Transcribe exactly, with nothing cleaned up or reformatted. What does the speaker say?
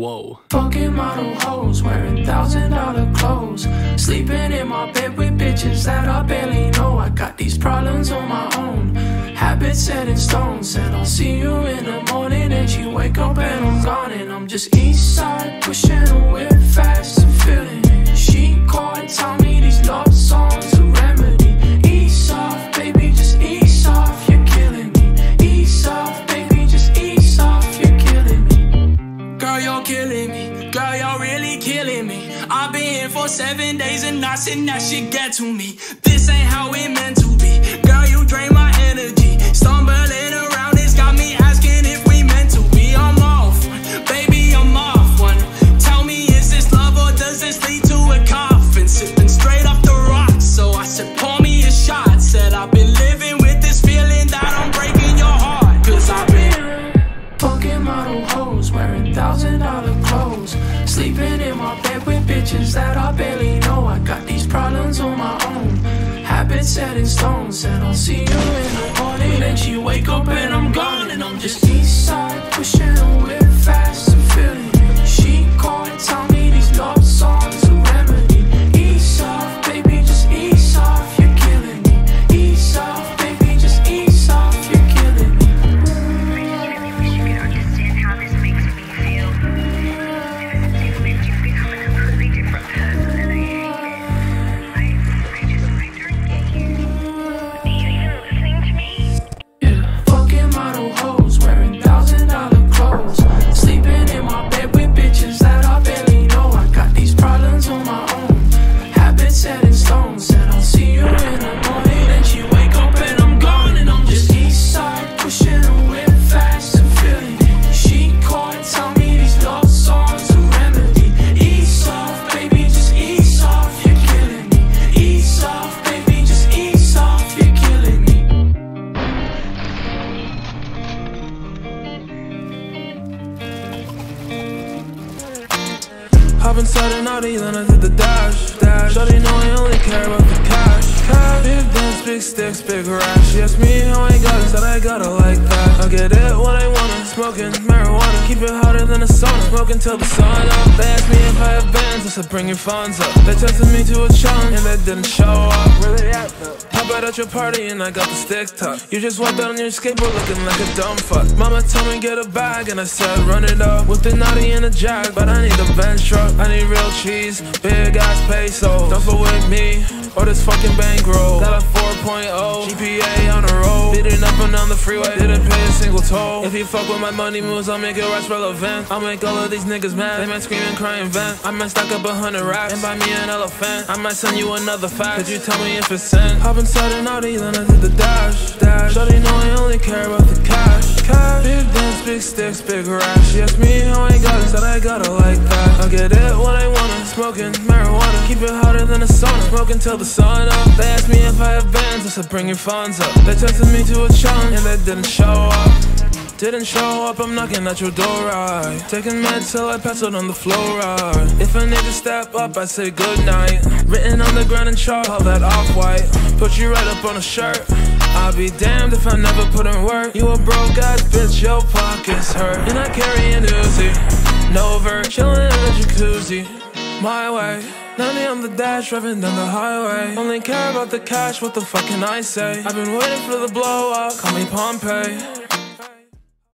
Whoa. Fucking model hoes, wearing thousand dollar clothes, sleeping in my bed with bitches that I barely know. I got these problems on my own, habits set in stone. Said I'll see you in the morning, and she wake up and I'm gone. And I'm just east side, pushing a whip fast and feeling it. She called, tell me these love songs a remedy. Ease off, baby, just ease off, you're killing me. Ease off, baby, just ease off, you're killing me. Girl, you're killing me, girl, you're really killing me. I've been here for seven days and I said that shit get to me. This ain't how it meant to be. Girl, you drain my energy. Stumbling around, it's got me asking if we meant to be. I'm off one, baby, I'm off one. Tell me, is this love or does this lead to a coffin? Sipping straight off the rocks, so I said pour me a shot. Said I've been living with this feeling that I'm breaking your heart. Cause I've been fucking model hoes, wearing thousand dollar clothes, sleeping in my bed with bitches that I barely know. I got these problems on my own, habits set in stone. Said I'll see you in the morning, then she wake up and I'm gone. And I'm just east side, pushing a whip fast and feeling it. She called, tell me these love songs a remedy. Ease off, baby, just ease off, you're killing me. Ease off, baby, just ease off, you're killing me. Hop inside an Audi, then I did the dash, dash. Shawty know I only care about the cash, cash. Big dance, big sticks, big rash. She asked me how I got it, said I got it like that. I get it when I want it, smoking marijuana. Keep it hotter than a sauna, smoking till the sun up. They asked me if I have bands, I said bring your funds up. They tested me to a challenge, and they didn't show up. Where they at though? Pop out at your party, and I got the stick tucked. You just walked out on your skateboard looking like a dumb fuck. Mama told me get a bag, and I said run it up. With the naughty and a jag, but I need a bench truck. I need real cheese, big ass pesos. Don't fuck with me, or this fucking bankroll. Got a four point oh, G P A on the road. Beating up and down the freeway, didn't pay a single toll. If you fuck with my money moves, I'll make it rest relevant. I'll make all of these niggas mad, they might scream and cry and vent. I might stack up a hundred racks and buy me an elephant. I might send you another fax, could you tell me if it's sent? Hop inside an Audi, then I did the dash, dash. Shawty know I only care about the cash, cash. Big dance, big sticks, big rash. She asked me how I got it, said I got it like that. I get it when I want it, smoking marijuana. Keep it hotter than a sauna, smoking till the sun up. They asked me if I have bands, I said bring your funds up. They tested me to a challenge, and they didn't show up. Didn't show up, I'm knocking at your door, right? Taking meds till I pass out on the floor, right? If I need to step up, I say goodnight. Written on the ground in chalk, all that off-white. Put you right up on a shirt. I'll be damned if I never put in work. You a broke ass bitch, your pockets hurt. And I carry an Uzi, no vert, chillin' in the jacuzzi, my way. ninety on the dash, driving down the highway. Only care about the cash, what the fuck can I say? I've been waiting for the blow up, call me Pompeii.